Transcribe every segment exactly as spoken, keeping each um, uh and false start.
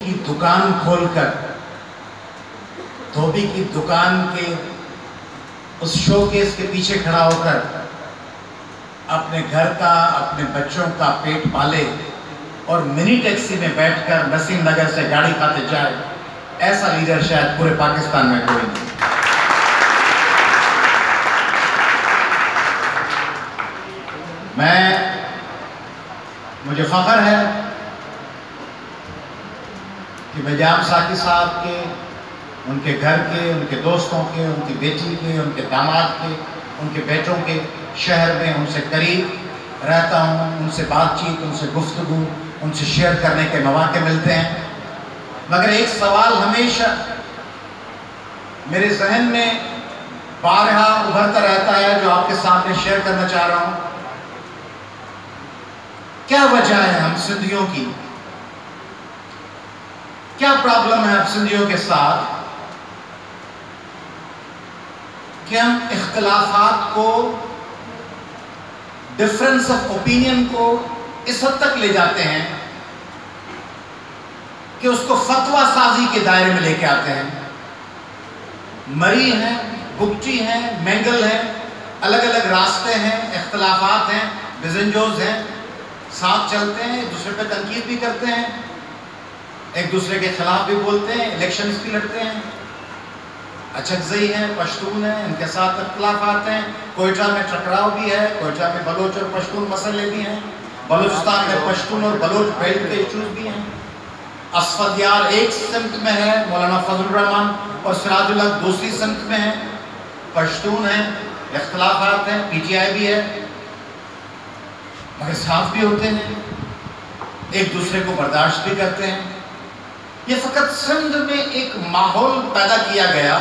کی دکان کھول کر دھوبی کی دکان کے اس شو کیس کے پیچھے کھڑا ہو کر اپنے گھر کا اپنے بچوں کا پیٹ پالے اور منی ٹیکسی میں بیٹھ کر نسیم نگر سے گاڑی کھاتے جائے، ایسا لیڈر شاید پورے پاکستان میں کوئی نہیں۔ میں مجھے فخر ہے کہ میں جام ساقی صاحب کے، ان کے گھر کے، ان کے دوستوں کے، ان کی بیٹی کے، ان کے داماد کے، ان کے بیٹوں کے شہر میں ان سے قریب رہتا ہوں، ان سے بات چیت، ان سے گفتگو، ان سے شیئر کرنے کے مواقع ملتے ہیں۔ مگر ایک سوال ہمیشہ میرے ذہن میں بارہا ابھرتا رہتا ہے جو آپ کے سامنے شیئر کرنا چاہ رہا ہوں۔ کیا وجہ ہے ہم سندھیوں کی، کیا پرابلم ہے ہم سندھیوں کے ساتھ کہ ہم اختلافات کو، ڈفرنس آف اوپینین کو اس حد تک لے جاتے ہیں کہ اس کو فتویٰ سازی کے دائرے میں لے کے آتے ہیں۔ مری ہیں، بگٹی ہیں، مینگل ہیں، الگ الگ راستے ہیں، اختلافات ہیں، بزنجوز ہیں، ساتھ چلتے ہیں، ایک دوسرے پہ تنقید بھی کرتے ہیں، ایک دوسرے کے خلاف بھی بولتے ہیں، الیکشنز بھی لڑتے ہیں، اچکزئی ہیں، پشتون ہیں، ان کے ساتھ اختلافات ہیں، کوئٹہ میں ٹکراؤ بھی ہے، کوئٹہ میں بلوچ اور پشتون مسئلے بھی ہیں، بلوچستان میں پشتون اور بلوچ بیلٹ کے ایشوز بھی ہیں، اسفدیار ایک سمت میں ہے، مولانا فضل الرحمان اور سراج الحق دوسری سمت میں ہیں، پشتون ہیں، اختلافات ہیں، پی ٹی آئی بھی ہے، مگر ساتھ بھی ہوتے ہیں، ایک دوسرے کو برداشت بھی کرتے ہیں۔ یہ فقط سندھ میں ایک ماحول پیدا کیا گیا،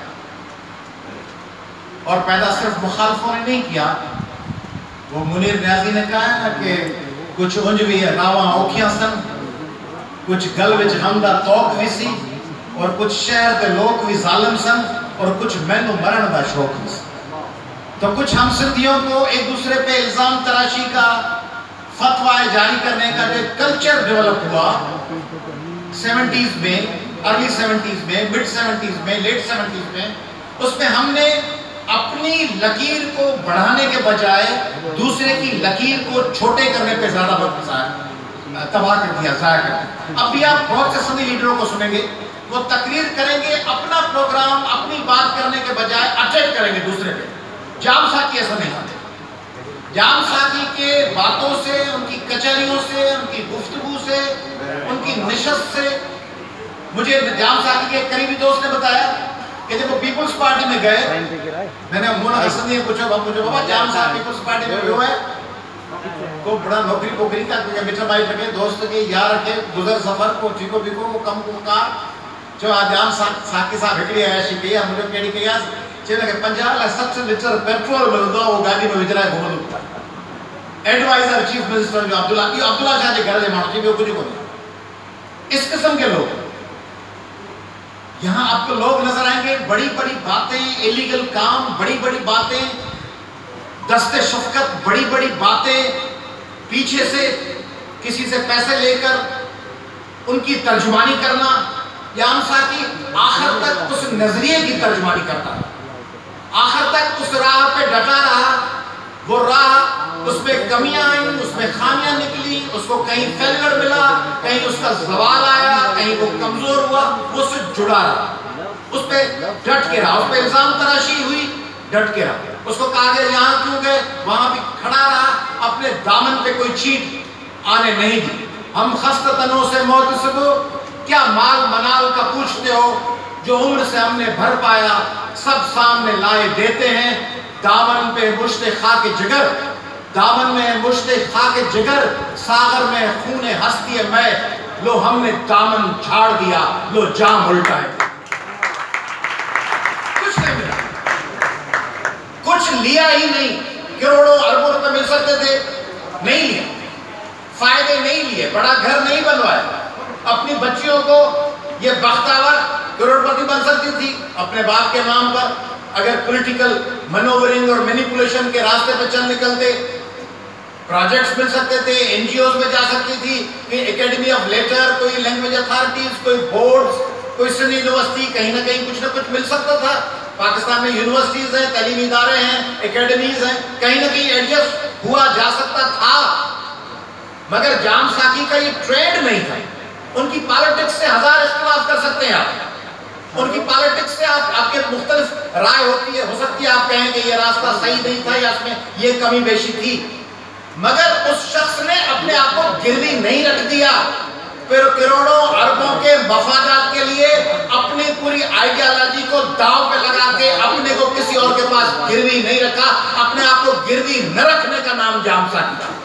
اور پیدا صرف مخالفوں نے نہیں کیا۔ وہ منیر نیازی نے کہا ہے نا کہ کچھ انجوی راواں اوکھیاں سن، کچھ گل وچ غم دا توق بھی سی، اور کچھ شہر دے لوگ بھی ظالم سن، اور کچھ مینو مرن دا شوق بھی سی۔ تو کچھ ہم سندھیوں کو ایک دوسرے پہ الزام تراشی کا، فتویٰ جاری کرنے کا جو کلچر ڈیولپ ہوا سیونٹیز میں، ارلی سیونٹیز میں، مڈ سیونٹیز میں، لیٹ سیونٹیز میں، اس میں ہم نے اپنی لکیر کو بڑھانے کے بجائے دوسرے کی لکیر کو چھوٹے کرنے پہ زیادہ وقت تباہ کر دیا، ضائع کر دیا۔ اب بھی آپ بہت سے سندھی لیڈروں کو سنیں گے، وہ تقریر کریں گے، اپنا پروگرام، اپنی بات کرنے کے بجائے اٹیک کریں گے دوسرے پہ۔ جام ساقی ایسا نہیں کرتے۔ جام ساقی کے باتوں سے، ان کی کچہریوں سے، ان کی گفتگو سے، ان کی نشست سے، مجھے جام ساقی کے قریبی دوست نے بتایا کہ جب وہ پیپلز پارٹی میں گئے، میں نے مونا حسن نے پوچھا، مجھے بابا جام صاحب پیپلز پارٹی میں ہوئے ہے، کو بڑا نوکری پوکری کا مٹھا بھائی رکھے، دوست کے یار رکھے، گزر سفر کو ٹھیکو بھیکو وہ کم کمکار، جو جام ساقی صاحب ہکڑی عیاشی کیا، مجھے کہڑی کیا چیزیں کہ پنجاہ لاکھ سٹھ لیٹر پیٹرول ملتا وہ گاڑی میں وجرائے گھومو دکتا۔ ایڈوائزر چیف منسٹر جو عبداللہ یہ عبداللہ شاہ جی گھر جے مانو چیئے کچھ کو نہیں، اس قسم کے لوگ یہاں آپ کو لوگ نظر آئیں گے، بڑی بڑی باتیں، ایلیگل کام، بڑی بڑی باتیں، دست شفقت، بڑی بڑی باتیں، پیچھے سے کسی سے پیسے لے کر ان کی ترجمانی کرنا۔ جام ساقی آخر تک اس نظریے کی ترجمانی کرتا ہے، آخر تک اس راہ پہ ڈٹا رہا، وہ راہ اس میں کمیاں آئیں، اس میں خامیاں نکلی، اس کو کہیں فیلر ملا، کہیں اس کا زوال آیا، کہیں وہ کمزور ہوا، وہ اس سے جڑا رہا، اس پہ ڈٹ کے رہا، اس پہ الزام تراشی ہوئی، ڈٹ کے رہا، اس کو کہا گیا یہاں کیوں گئے، وہاں بھی کھڑا رہا، اپنے دامن پہ کوئی چیٹ آنے نہیں دی۔ ہم خستتنوں سے محتسبو، کیا مال منال کا پوچھتے ہو، جو عمر سے ہم نے بھر پایا، سب سامنے لائے دیتے ہیں، دامن پہ مشت خاک جگر، دامن میں مشت خاک جگر، ساغر میں خون ہستی میں، لو ہم نے دامن جھاڑ دیا، لو جام الٹا ہے۔ کچھ نہیں ملا، کچھ لیا ہی نہیں، کروڑوں اربوں روپے مل سکتے تھے، نہیں لیا، فائدے نہیں لیے، بڑا گھر نہیں بنوایا، اپنی بچیوں کو یہ بختاور کروڑپتی بن سکتی تھی اپنے باپ کے نام پر، اگر پولیٹیکل منورنگ اور مینیپولیشن کے راستے پہ چل نکلتے۔ پروجیکٹس مل سکتے تھے، این جی اوز میں جا سکتی تھی، کہ اکیڈمی آف لیٹر، کوئی لینگویج اتھارٹیز، کوئی بورڈز، کوئی سندھ یونیورسٹی، کہیں نہ کہیں کچھ نہ کچھ مل سکتا تھا. پاکستان میں یونیورسٹیز ہیں، تعلیمی ادارے ہیں، اکیڈمیز ہیں، کہیں نہ کہیں ایڈجسٹ ہوا جا سکتا تھا. مگر جام ساکی کا یہ ٹرینڈ نہیں تھا. ان کی پالیٹکس سے ہزار اختلاف کر سکتے ہیں آپ، ان کی پالیٹکس سے آپ آپ کے مختلف رائے ہوتی ہے، ہو سکتی ہے آپ کہیں کہ یہ راستہ صحیح نہیں تھا یا اس میں یہ کمی بیشی تھی، مگر اس شخص نے اپنے آپ کو گروی نہیں رکھ دیا. پھر کروڑوں اربوں کے مفادات کے لیے اپنی پوری آئیڈیالوجی کو داؤ پہ لگا کے اپنے کو کسی اور کے پاس گروی نہیں رکھا. اپنے آپ کو گروی نہ رکھنے کا نام جام ساکی تھا.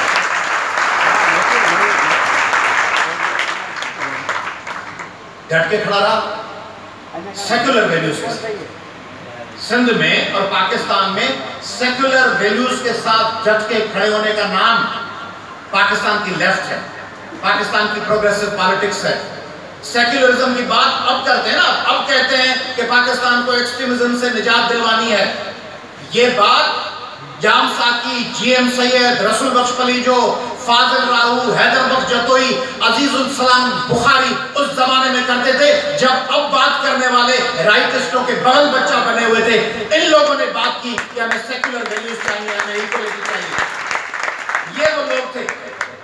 ڈٹ کے کھڑا رہا سیکولر ویلیوز کے ساتھ. سندھ میں اور پاکستان میں سیکولر ویلیوز کے ساتھ ڈٹ کے کھڑے ہونے کا نام پاکستان کی لیفٹ ہے، پاکستان کی پروگریسو پالیٹکس ہے. سیکولرزم کی بات اب کرتے ہیں نا، اب کہتے ہیں کہ پاکستان کو ایکسٹریمزم سے نجات دلوانی ہے. یہ بات جام ساکی، جی ایم سید، رسول بخش پلیجو، فاضل راہو، حیدر بخش جتوئی، عزیز السلام بخاری اس زمانے میں کرتے تھے جب اب بات کرنے والے رائٹسٹوں کے بغل بچہ بنے ہوئے تھے. ان لوگوں نے بات کی کہ ہمیں سیکولر ویلیوز چاہیے، ہمیں ایکوالٹی چاہیے. یہ وہ لوگ تھے.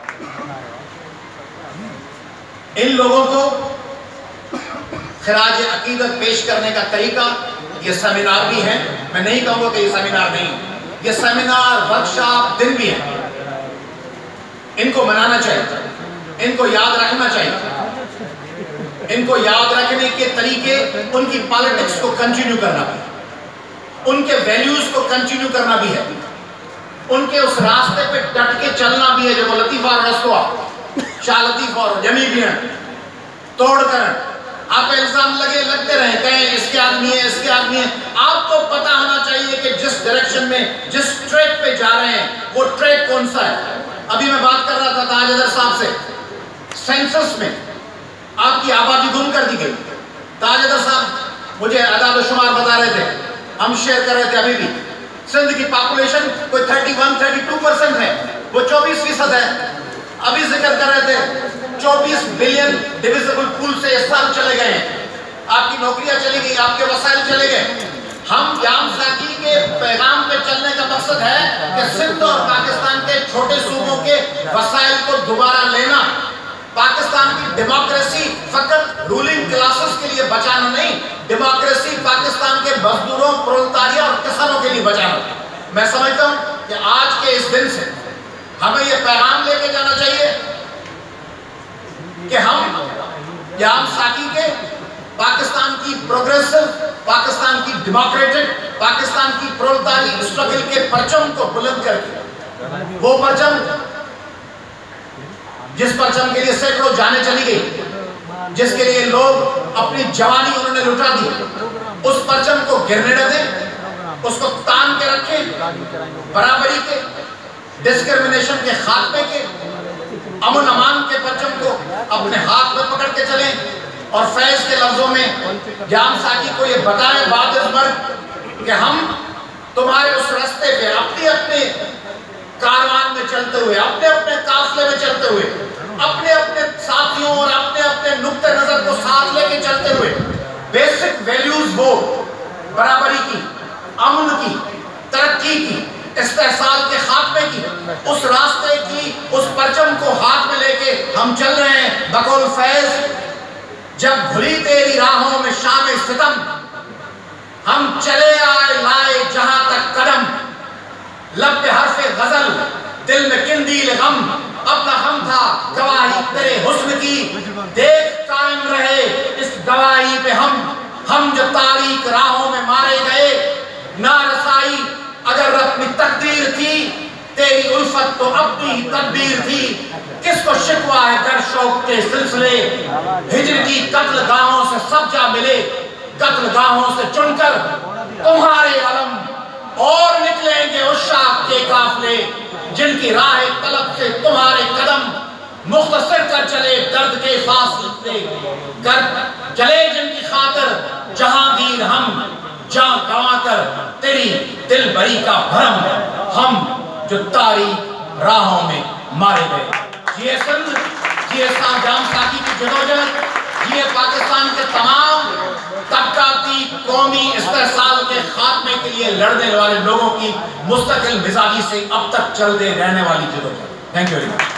ان لوگوں کو خراج عقیدت پیش کرنے کا طریقہ، یہ سیمینار بھی ہے. میں نہیں کہوں گا کہ یہ سیمینار نہیں، یہ سیمینار، ورکشاپ، دن بھی ہے. ان کو منانا چاہیے، ان کو یاد رکھنا چاہیے. ان کو یاد رکھنے کے طریقے ان کی پالیٹکس کو کنٹینیو کرنا بھی ہے، ان کے ویلیوز کو کنٹینیو کرنا بھی ہے، ان کے اس راستے پہ ڈٹ کے چلنا بھی ہے. جو لطیفہ اور رسوا، شاہ لطیف اور جمی بھی ہیں، توڑ کر آپ الزام لگے لگتے رہیں، کہیں اس کے آدمی ہے، اس کے آدمی ہے. آپ کو پتا ہونا چاہیے کہ جس ڈائریکشن میں، جس ٹریک پہ جا رہے ہیں، وہ ٹریک کون سا ہے. ابھی میں بات کر رہا تھا تاج حیدر صاحب سے، سینسس میں آپ کی آبادی گم کر دی گئی. تاج حیدر صاحب مجھے اعداد و شمار بتا رہے تھے، ہم شیئر کر رہے تھے. ابھی بھی سندھ کی پاپولیشن کوئی thirty one thirty two percent ہے، وہ چوبیس فیصد ہے. ابھی ذکر کر رہے تھے چوبیس بلین ڈیویزبل پول سے اس سال چلے گئے ہیں. آپ کی نوکریاں چلی گئی، آپ کے وسائل چلے گئے. ہم جام ساکی کے پیغام پہ چلنے کا مقصد ہے کہ سندھ اور پاکستان کے چھوٹے صوبوں کے وسائل کو دوبارہ لینا. پاکستان کی ڈیموکریسی فقط رولنگ کلاسز کے لیے بچانا نہیں، ڈیموکریسی پاکستان کے مزدوروں، پرولتاریہ اور کسانوں کے لیے بچانا. میں سمجھتا ہوں کہ آج کے اس دن سے ہمیں یہ پیغام لے کے جانا چاہیے کہ ہم جام ساکی کے پاکستان کی پروگریسو، پاکستان کی ڈیموکریٹک، پاکستان کی پرولتاری اسٹرگل کے پرچم کو بلند کر کے، وہ پرچم جس پرچم کے لیے سینکڑوں جانیں چلی گئی، جس کے لیے لوگ اپنی جوانی انہوں نے لٹا دی، اس پرچم کو گرنے نہ دیں، اس کو تان کے رکھیں. برابری کے، ڈسکرمنیشن کے خاتمے کے، امن امان کے پرچم کو اپنے ہاتھ میں پکڑ کے چلیں. اور فیض کے لفظوں میں جام ساکی کو یہ بتائیں بعد از مرگ کہ ہم تمہارے اس رستے پہ اپنے اپنے کاروان میں چلتے ہوئے، اپنے اپنے قافلے میں چلتے ہوئے، اپنے اپنے ساتھیوں اور اپنے اپنے نقطہ نظر کو ساتھ لے کے چلتے ہوئے، بیسک ویلیوز وہ برابری کی، امن کی، ترقی کی، استحصال کے خاتمے کی، اس راستے کی، اس پرچم کو ہاتھ میں لے کے ہم چل رہے ہیں. بقول فیض، جب بھلی تیری راہوں میں شام ستم، ہم چلے آئے لائے جہاں تک قدم. لب پہ حرف غزل، دل میں قندیل غم، اپنا غم تھا گواہی تیرے حسن کی. دیکھ قائم رہے اس گواہی پہ ہم، ہم جو تاریک راہوں میں مارے گئے. نارسائی اگر اپنی تقدیر تھی، تیری الفت تو اپنی تدبیر تھی. کس کو شکوا ہے در شوق کے سلسلے، ہجر کی قتل گاہوں سے سب جا ملے. قتل گاہوں سے چن کر تمہارے علم، اور نکلیں گے عشاق کے قافلے. جن کی راہ طلب سے تمہارے قدم، مختصر کر چلے درد کے فاصلے. کر چلے جن کی خاطر جہانگیر ہم، جان گنوا کر تیری دل بری کا بھرم. ہم جو تاریخ راہوں میں مارے گئے۔ جیے سندھ، جیے اسلام جام ساکی کی جدوجہد، جیے پاکستان کے تمام طبقاتی قومی استحصال کے خاتمے کے لیے لڑنے والے لوگوں کی مستقل مزاجی سے اب تک چلتے رہنے والی جدوجہد۔ Thank you very much.